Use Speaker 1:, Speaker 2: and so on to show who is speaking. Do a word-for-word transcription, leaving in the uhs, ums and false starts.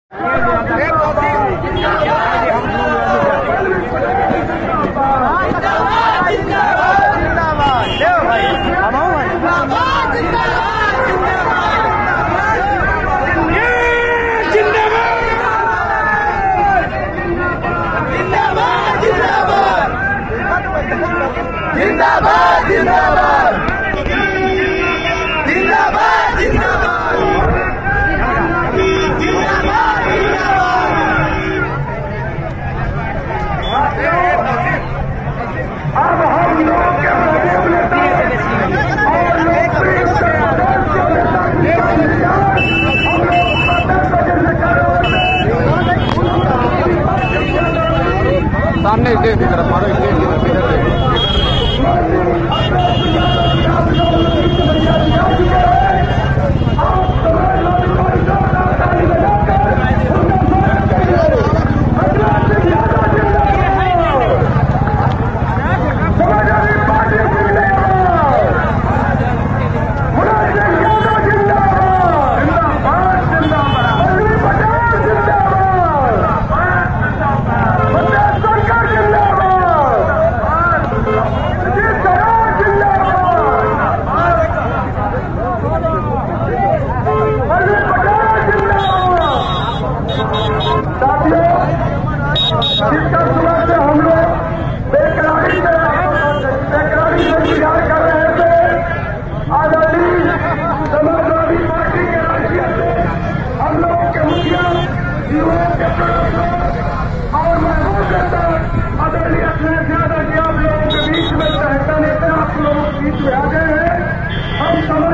Speaker 1: जिंदाबाद जिंदाबाद जिंदाबाद जिंदाबाद जिंदाबाद अब हम लोग के
Speaker 2: सामने स्टेज की तरफ मारो, स्टेज की तरफ इधर और मैं वो कहता आदरणीय ज्यादा कि आप लोगों के बीच में रहता नेता आप लोग बीच में आ गए हैं। हम